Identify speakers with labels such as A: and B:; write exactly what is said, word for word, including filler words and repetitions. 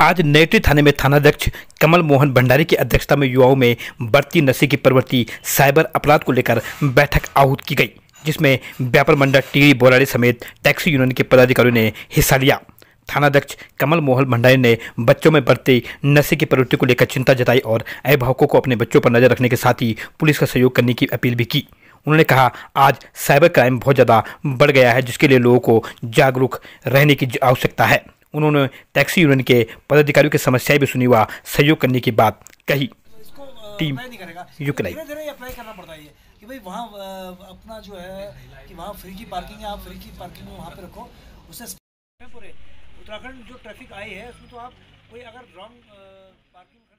A: आज नेटी थाने में थानाध्यक्ष कमल मोहन भंडारी की अध्यक्षता में युवाओं में बढ़ती नशे की प्रवृत्ति साइबर अपराध को लेकर बैठक आहूत की गई, जिसमें व्यापार मंडल टीरी बोराड़ी समेत टैक्सी यूनियन के पदाधिकारियों ने हिस्सा लिया। थानाध्यक्ष कमल मोहन भंडारी ने बच्चों में बढ़ते नशे की प्रवृत्ति को लेकर चिंता जताई और अभिभावकों को अपने बच्चों पर नजर रखने के साथ ही पुलिस का सहयोग करने की अपील भी की। उन्होंने कहा, आज साइबर क्राइम बहुत ज़्यादा बढ़ गया है, जिसके लिए लोगों को जागरूक रहने की आवश्यकता है। उन्होंने टैक्सी यूनियन के पदाधिकारियों की समस्याएं भी सुनी व सहयोग करने की बात कही। टीम यूक्रेन
B: धीरे-धीरे अप्लाई करना पड़ता है कि भाई वहाँ अपना जो है कि वहाँ फ्री की पार्किंग है, आप फ्री की पार्किंग में वहाँ पे रखो। उससे पूरे उत्तराखंड जो ट्रैफिक आई है उसमें तो आप कोई अगर रॉन्ग पार्किंग